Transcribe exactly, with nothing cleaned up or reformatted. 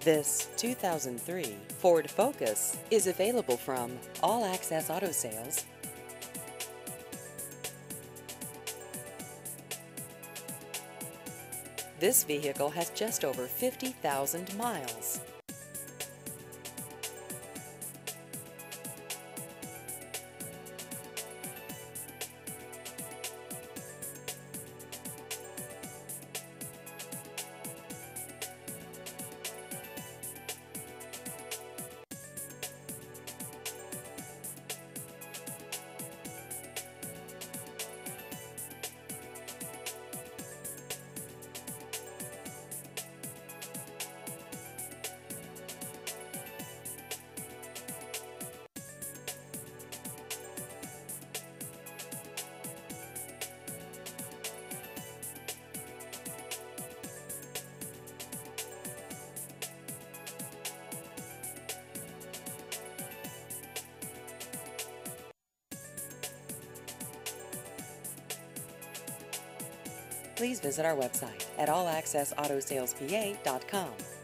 This two thousand three Ford Focus is available from All Access Auto Sales. This vehicle has just over fifty thousand miles. Please visit our website at all access auto sales p a dot com.